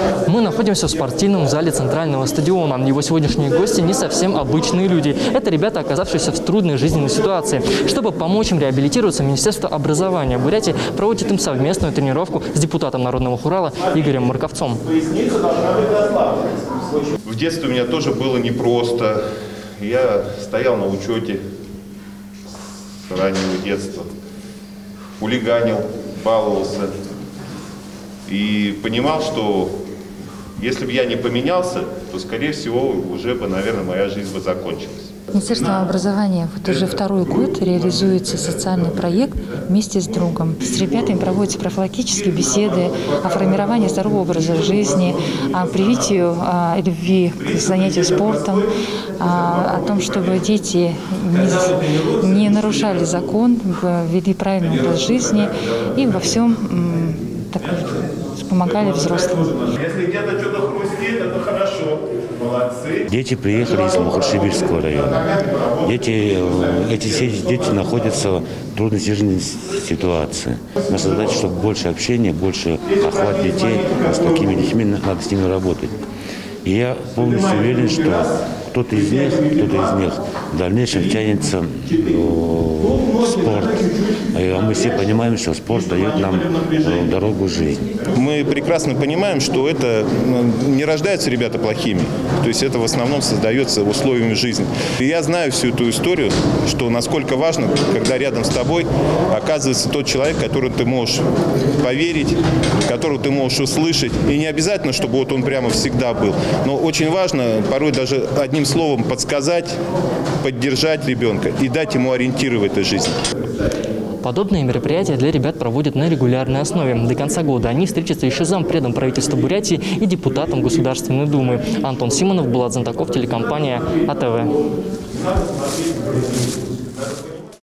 Мы находимся в спортивном зале центрального стадиона. Его сегодняшние гости не совсем обычные люди. Это ребята, оказавшиеся в трудной жизненной ситуации. Чтобы помочь им реабилитироваться, Министерство образования Бурятии проводит им совместную тренировку с депутатом Народного хурала Игорем Марковцом. В детстве у меня тоже было непросто. Я стоял на учете с раннего детства, хулиганил, баловался и понимал, что если бы я не поменялся, то, скорее всего, уже бы, наверное, моя жизнь бы закончилась. Министерство образования вот уже второй год реализуется социальный проект вместе с другом. С ребятами проводятся профилактические беседы о формировании здорового образа жизни, о привитию любви к занятию спортом, о том, чтобы дети не нарушали закон, вели правильный образ жизни и во всем помогали взрослым. Если где-то что-то хрустит, это хорошо. Молодцы. Дети приехали из Мухоршибирского района. Эти дети находятся в трудной жизненной ситуации. Наша задача, чтобы больше общения, больше охват детей. С такими детьми надо с ними работать. И я полностью уверен, что кто-то из них в дальнейшем тянется в спорт. А мы все понимаем, что спорт дает нам дорогу в жизнь. Мы прекрасно понимаем, что это не рождаются ребята плохими. То есть это в основном создается условиями жизни. И я знаю всю эту историю, что насколько важно, когда рядом с тобой оказывается тот человек, которому ты можешь поверить, которого ты можешь услышать. И не обязательно, чтобы вот он прямо всегда был. Но очень важно порой даже одним словом подсказать, поддержать ребенка и дать ему ориентиры в этой жизни. Подобные мероприятия для ребят проводят на регулярной основе. До конца года они встретятся еще с зампредом правительства Бурятии и депутатом Государственной Думы. Антон Симонов, Булат Зантаков, телекомпания АТВ.